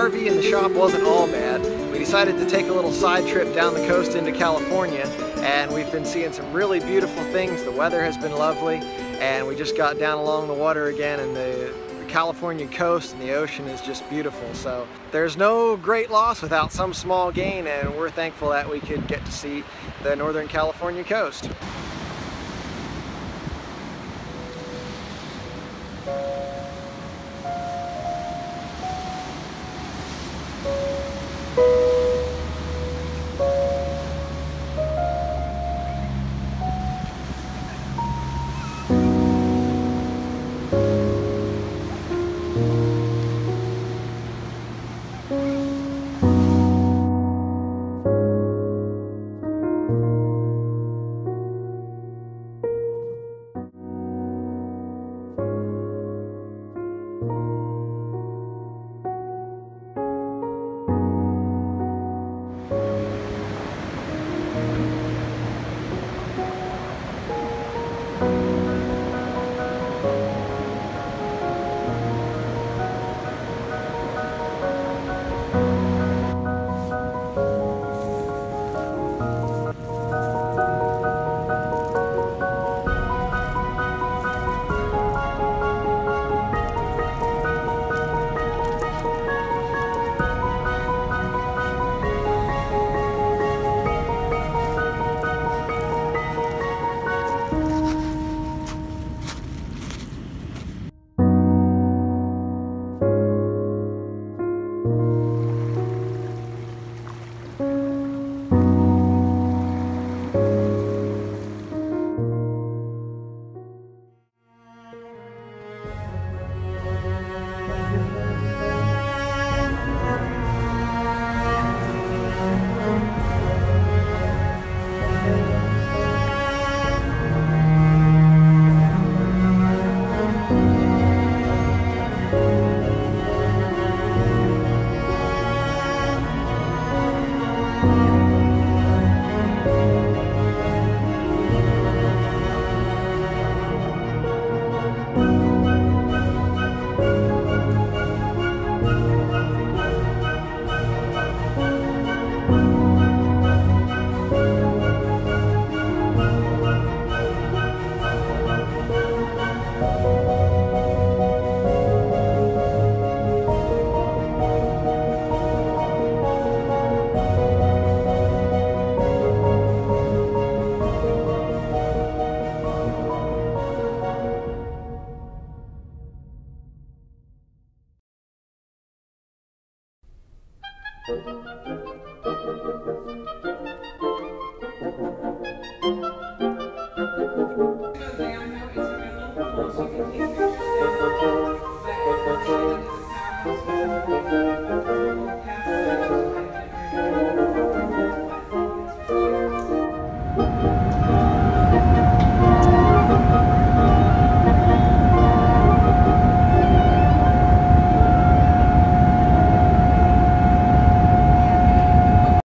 RV in the shop wasn't all bad. We decided to take a little side trip down the coast into California, and we've been seeing some really beautiful things. The weather has been lovely, and we just got down along the water again, and the California coast and the ocean is just beautiful. So there's no great loss without some small gain, and we're thankful that we could get to see the Northern California coast.